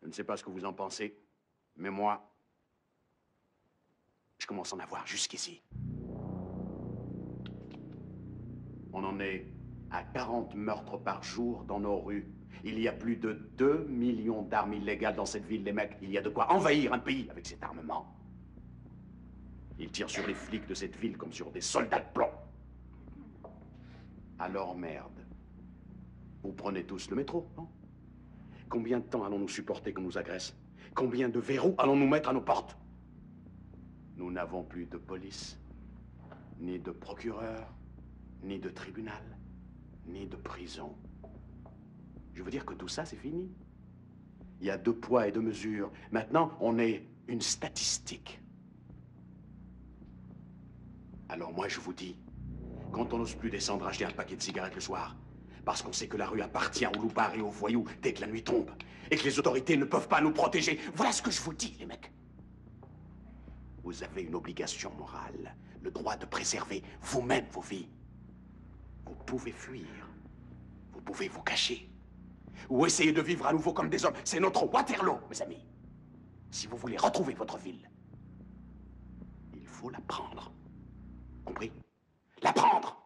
ne sais pas ce que vous en pensez, mais moi, je commence à en avoir jusqu'ici. On en est à 40 meurtres par jour dans nos rues. Il y a plus de 2 millions d'armes illégales dans cette ville, les mecs. Il y a de quoi envahir un pays avec cet armement. Ils tirent sur les flics de cette ville comme sur des soldats de plomb. Alors merde. Vous prenez tous le métro, non? Combien de temps allons-nous supporter qu'on nous agresse? Combien de verrous allons-nous mettre à nos portes? Nous n'avons plus de police, ni de procureur, ni de tribunal, ni de prison. Je veux dire que tout ça, c'est fini. Il y a 2 poids et 2 mesures. Maintenant, on est une statistique. Alors moi, je vous dis, quand on n'ose plus descendre acheter un paquet de cigarettes le soir, parce qu'on sait que la rue appartient aux loupards et aux voyous dès que la nuit tombe, et que les autorités ne peuvent pas nous protéger, voilà ce que je vous dis, les mecs. Vous avez une obligation morale, le droit de préserver vous-même vos vies. Vous pouvez fuir, vous pouvez vous cacher, ou essayer de vivre à nouveau comme des hommes. C'est notre Waterloo, mes amis. Si vous voulez retrouver votre ville, il faut la prendre. Compris? La prendre!